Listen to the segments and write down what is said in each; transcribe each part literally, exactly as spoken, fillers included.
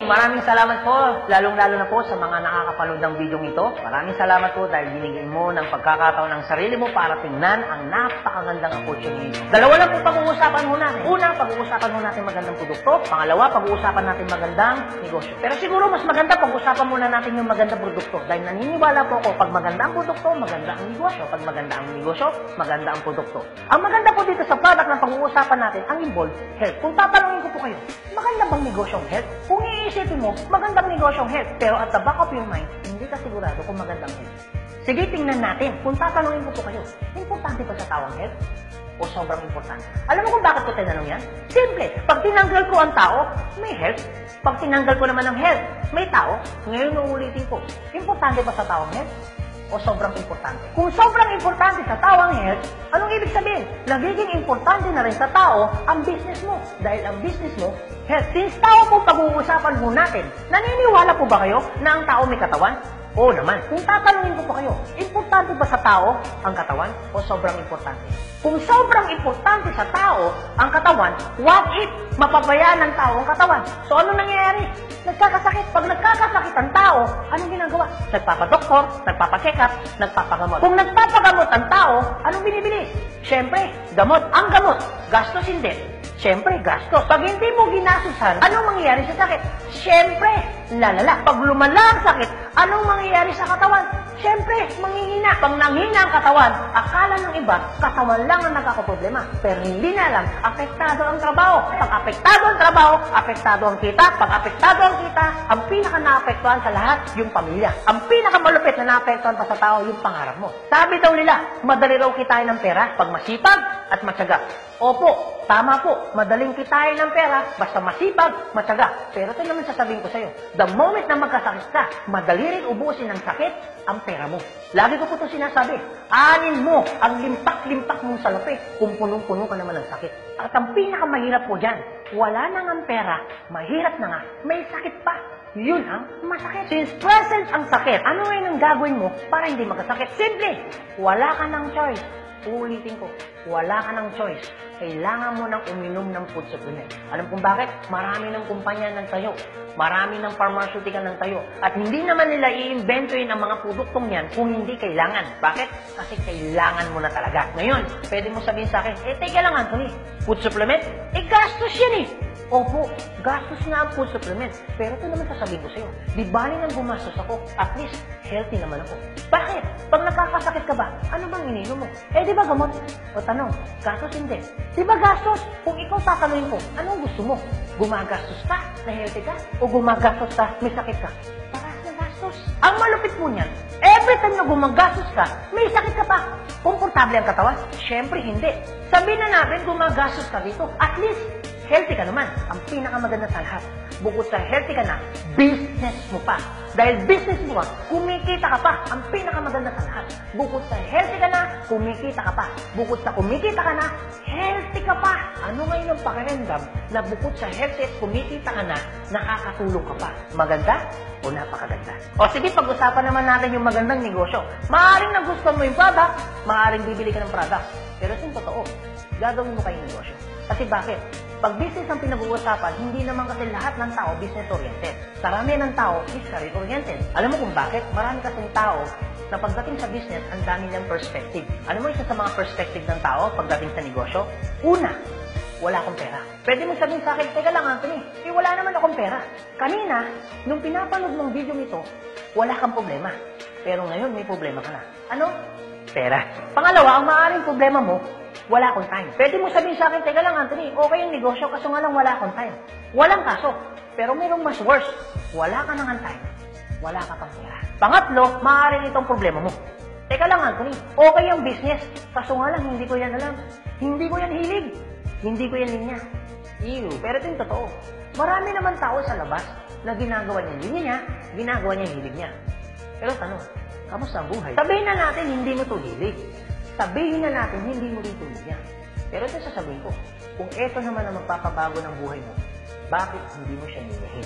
Maraming salamat po, lalong-lalo na po sa mga nakakapanood ng video ito. Maraming salamat po dahil binigyan mo ng pagkakataon ng sarili mo para tingnan ang napakagandang opportunity. Dalawa lang po pag-uusapan mo natin. Una, pag-uusapan mo natin magandang produkto. Pangalawa, pag-uusapan natin magandang negosyo. Pero siguro mas maganda pag-usapan muna natin yung magandang produkto. Dahil naniniwala po ako, pag maganda ang produkto, maganda ang negosyo. Pag maganda ang negosyo, maganda ang produkto. Ang maganda po dito sa product na pag-uusapan natin, ang involved health. Kung tatanungin ko po kayo, maganda bang negosyong health? Kung iisipin mo, magandang negosyong health. Pero at the back of your mind, hindi ka sigurado kung magandang health. Sige, tingnan natin. Kung tatanungin ko po kayo, importante ba sa tawang health? O sobrang importante? Alam mo kung bakit ko tinanong yan? Simple. Pag tinanggal ko ang tao, may health. Pag tinanggal ko naman ang health, may tao. Ngayon uulitin ko, importante ba sa tawang health? O sobrang importante? Kung sobrang importante sa tao ang health, anong ibig sabihin? Nagiging importante na rin sa tao ang business mo. Dahil ang business mo, health. Since tao po pag-uusapan mo natin, naniniwala po ba kayo na ang tao may katawan? Oo naman. Kung tatanungin ko po kayo, importante ba sa tao ang katawan o sobrang importante? Kung sobrang importante sa tao ang katawan, what if mapabayaan ng tao ang katawan? So ano nangyayari? Nagkakasakit. Pag nagkakasakit ang tao, anong ginagawa? Nagpapadoktor, nagpapacheck up, nagpapagamot. Kung nagpapagamot ang tao, anong binibili? Siyempre, gamot. Ang gamot, gastos hindi. Siyempre, gastos. Pag hindi mo ginasusan, anong mangyayari sa sakit? Siyempre, lalala. Pag lumala ang sakit, anong mangyayari sa katawan? Siyempre, manghihina. Pag nanghina ang katawan, akala ng iba, katawan lang ang nagkakaproblema. Pero hindi na alam, apektado ang trabaho. Pag apektado ang trabaho, apektado ang kita. Pag apektado ang kita, ang pinaka-naapektuhan sa lahat, yung pamilya. Ang pinaka-malupit na naapektuhan pa sa tao, yung pangarap mo. Sabi daw nila, madali raw kitain ng pera pag masipag at matyaga. Opo, tama po, madaling kitain ng pera, basta masipag, matyaga. Pero ito naman sasabihin ko sa'yo, the moment na magkasakit ka, madali rin ubusin ng sakit ang pera mo. Lagi ko po ito sinasabi, anin mo ang limpak-limpak mong salapi kung punong-puno ka naman ng sakit. At ang pinakamahirap po dyan, wala na nga ang pera, mahirap na nga, may sakit pa. Yun ang masakit. Since present ang sakit, ano ngayon ang gagawin mo para hindi magkasakit? Simple, wala ka ng choice. Uulitin ko, wala ka ng choice. Kailangan mo nang uminom ng food supplement. Alam kung bakit? Marami ng kumpanya ng tayo. Marami ng pharmaceutical ng tayo. At hindi naman nila i-inventoyin ang mga produktong yan kung hindi kailangan. Bakit? Kasi kailangan mo na talaga. Ngayon, pwede mo sabihin sa akin, eh, teka lang, Anthony, food supplement? Eh, gastos yan eh. Opo, gastos nga ang food supplement. Pero ito naman sasabihin ko sa'yo, di bali nang gumastos ako, at least healthy naman ako. Bakit? Pag nakakasakit ka ba, ano bang ininom mo? Eh, di ba gamot? O tanong, gastos hindi. Di ba gastos? Kung ikaw tatanungin ko, anong gusto mo? Gumagastos ka na healthy ka? O gumagastos ka, may sakit ka? Parang na gastos. Ang malupit mo niyan, every time na gumagastos ka, may sakit ka pa. Komportable ang katawan? Siyempre hindi. Sabihin na natin, gumagastos ka dito, at least healthy ka naman. Ang pinakamaganda sa lahat. Bukod sa healthy ka na, business mo pa. Dahil business mo, kumikita ka pa. Ang pinakamaganda sa lahat. Bukod sa healthy ka na, kumikita ka pa. Bukod sa kumikita ka na, healthy ka pa. Ano ngayon ang pakiramdam na bukod sa healthy at kumikita ka na, nakakatulong ka pa? Maganda o napakaganda? O sige, pag-usapan naman natin yung magandang negosyo. Maaaring nagustuhan mo yung product, maaaring bibili ka ng product. Pero ito yung totoo. Gagawin mo kayong negosyo. Kasi bakit? Pag business ang pinag-uusapan, hindi naman kasi lahat ng tao business-oriented. Karamihan ng tao is career-oriented. Alam mo kung bakit? Marami kasing tao na pagdating sa business, ang dami ng perspective. Alam mo isa sa mga perspective ng tao pagdating sa negosyo? Una, wala akong pera. Pwede mo sabihin sa akin, teka lang Anthony, eh wala naman akong pera. Kanina, nung pinapanood mong video nito, wala kang problema. Pero ngayon, may problema ka na. Ano? Pera. Pangalawa, ang maaaring problema mo, wala akong time. Pwede mo sabihin sa akin, teka lang Anthony, okay yung negosyo, kaso nga lang wala akong time. Walang kaso. Pero mayroong mas worse. Wala ka nang time. Wala ka pang pera. Pangatlo, maaaring itong problema mo. Teka lang Anthony, okay yung business, kaso nga lang hindi ko yan alam. Hindi ko yan hilig. Hindi ko yan linya. Ew. Pero ito yung totoo. Marami naman tao sa labas na ginagawa niya linya niya, ginagawa niya hilig niya. Pero tanong, kamusta ang buhay? Sabihin na natin hindi mo ito hilig. Sabihin na natin, hindi mo rin tuloy yan. Pero ito sasabihin ko, kung ito naman ang magpapabago ng buhay mo, bakit hindi mo siya ninihin?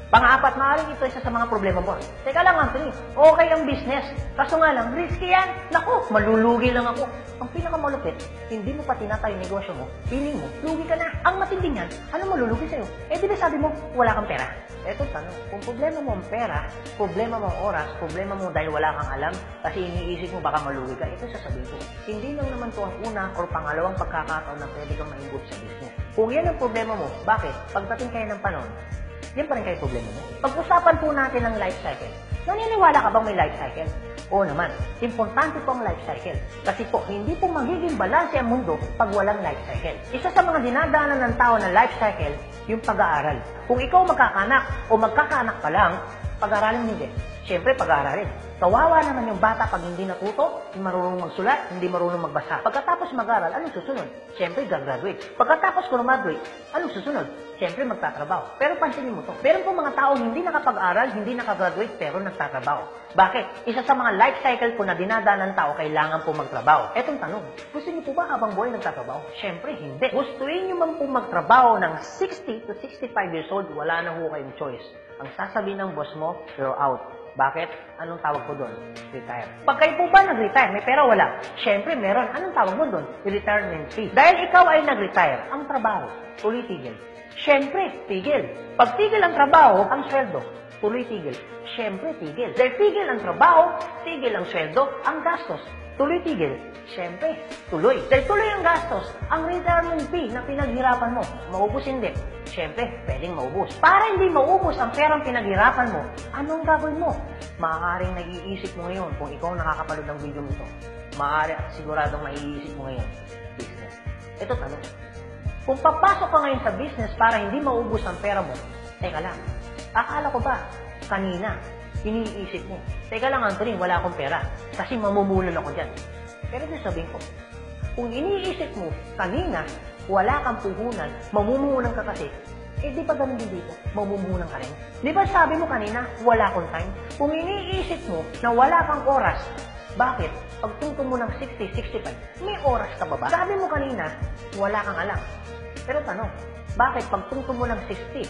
Pang-apat, maaaring ito isa sa mga problema mo. Teka lang, Anthony, okay ang business. Kaso nga lang, risky yan. Naku, malulugi lang ako. Ang pinakamalupit, hindi mo pa tinatayo yung negosyo mo, feeling mo, lugi ka na. Ang matindi niyan, ano malulugi sa'yo? Eh, di ba sabi mo, wala kang pera? Eto, tanong, kung problema mo ang pera, problema mo ang oras, problema mo dahil wala kang alam, kasi iniisip mo baka malugi ka, ito sasabihin ko. Hindi lang naman to ang una or pangalawang pagkakataon na pwede kang ma-involve sa business. Kung yan ang problema mo, bakit? Pagdating kayo ng panahon, yan pa rin kayo problema mo. Pag-usapan po natin ang life cycle. Naniniwala ka bang may life cycle? Oo naman. Importante po ang life cycle. Kasi po, hindi po magiging balanse ang mundo pag walang life cycle. Isa sa mga dinadaanan ng tao na life cycle, yung pag-aaral. Kung ikaw magkakanak o magkakaanak pa lang, pag-aaralin hindi. Siyempre, pag-aaralin. Kawawa naman yung bata pag hindi natuto, hindi marunong magsulat, hindi marunong magbasa. Pagkatapos mag-aral, anong susunod? Siyempre, gagraduate. Pagkatapos graduate, anong susunod? Siyempre, magtatrabaho. Pero pansinin mo to. Meron po mga tao hindi nakapag-aral, hindi nakagraduate, pero nagtatrabaho. Bakit? Isa sa mga life cycle po na dinadaan ng tao, kailangan po magtrabaho. Etong tanong, gusto niyo po ba habang buhay nagtatrabaho? Siyempre, hindi. Gustuin niyo man po magtrabaho ng sixty to sixty-five years old, wala na ho kayong choice. Ang sasabihin ng boss mo, you're out. Bakit? Anong tawag ko doon? Retire. Pag kayo po ba nag-retire, may pera wala? Siyempre, meron. Anong tawag mo doon? Retirement fee. Dahil ikaw ay nag-retire, ang trabaho, tuloy tigil. Siyempre, tigil. Pag tigil ang trabaho, ang sweldo, tuloy tigil. Siyempre, tigil. Dahil tigil ang trabaho, tigil ang sweldo, ang gastos, tuloy tigil. Siyempre, tuloy. Dahil tuloy ang gastos, ang retirement fee na pinaghirapan mo, maubos hindi. Siyempre, pwedeng maubos. Para hindi maubos ang perang pinaghirapan mo, anong gagawin mo? Maaaring naiisip mo ngayon kung ikaw nakakapanood ng video nito. Maaari at siguradong maiisip mo ngayon, business. Ito tanong. Kung papasok ka ngayon sa business para hindi maubos ang pera mo, teka lang, akala ko ba, kanina, iniisip mo, teka lang Anthony, wala akong pera, kasi mamumulan ako dyan. Pero ito sabihin ko, kung iniisip mo, kanina, wala kang puhunan, mamumunan ka kasi, eh di ba ganun din dito, mamumunan ka rin? Di ba sabi mo kanina, wala akong time? Kung iniisip mo na wala kang oras, bakit? Pagtungtong mo ng sixty, sixty-five, may oras ka ba ba? Sabi mo kanina, wala kang alam. Pero tanong, bakit pagtungtong mo ng sixty,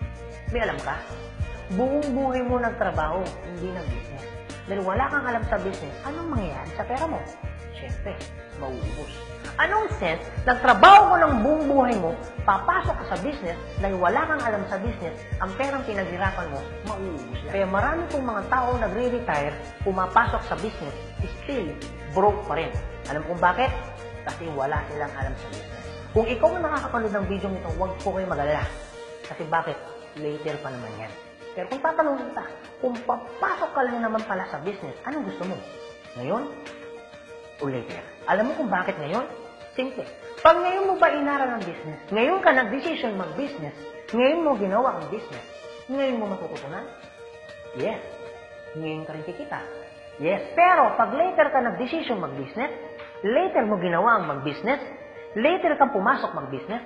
may alam ka? Buong buhay mo nagtrabaho, hindi ng business. Dahil wala kang alam sa business, anong mangyayari sa pera mo? Siyempre, mauubos. Anong sense, nagtrabaho ko ng buong buhay mo, papasok ka sa business, dahil wala kang alam sa business, ang perang pinaghirapan mo, mauubos yan. Kaya marami pong mga tao nagre-retire, pumapasok sa business, still broke pa rin. Alam kung bakit? Kasi wala silang alam sa business. Kung ikaw ang nakakapanood ng video nito, huwag po kayo mag-alala. Kasi bakit? Later pa naman yan. Pero kung tatanungin kita, kung papasok ka lang naman pala sa business, anong gusto mo? Ngayon o later? Alam mo kung bakit ngayon? Simple. Pag ngayon mo ba inaral ang business, ngayon ka nag-decision mag-business, ngayon mo ginawa ang business, ngayon mo matututunan? Yes. Ngayon ka rin kikita. Yes. Pero pag later ka nag-decision mag-business, later mo ginawa ang mag-business, later kang pumasok mag-business,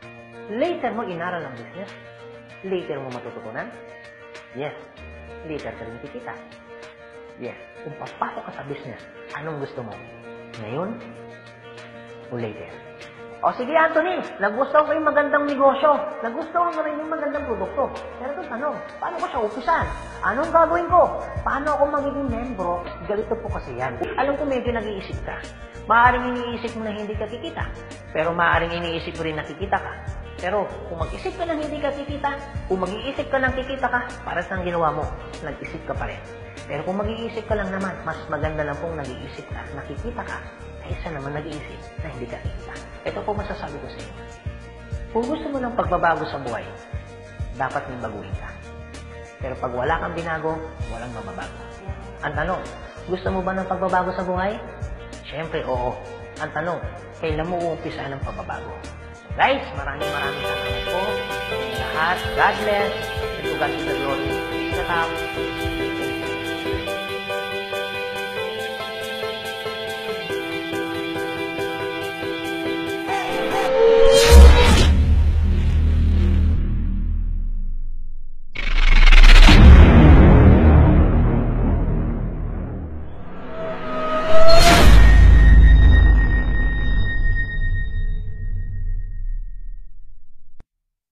later mo inaral ang business, later mo matututunan? Yes. Later ka rin kikita. Yes. Kung papasok ka sa business, anong gusto mo? Ngayon o later? O sige Anthony, nagustuhan ko yung magandang negosyo. Nagustuhan ko rin yung magandang produkto. Pero ito tanong, paano ko siya upisan? Anong gagawin ko? Paano ako magiging membro? Galito po kasi yan. Alam ko medyo nag-iisip ka. Maaaring iniisip mo na hindi ka kikita. Pero maaaring iniisip mo rin na kikita ka. Pero kung mag-isip ka ng hindi ka kikita, kung mag-iisip ka ng kikita ka, para saan ginawa mo? Nag-isip ka pa rin. Pero kung mag-iisip ka lang naman, mas maganda lang pong nag-iisip ka, nakikita ka, kaysa naman nag-iisip na hindi ka kikita. Ito po masasabi ko sa inyo. Kung gusto mo ng pagbabago sa buhay, dapat may baguhin ka. Pero pag wala kang binago, walang mababago. Ang tanong, gusto mo ba ng pagbabago sa buhay? Siyempre, oo. Ang tanong, kailan mo uumpisa ng pagbabago? So guys, maraming maraming salamat po. Lahat, God bless. And to God be the glory. Sa tao.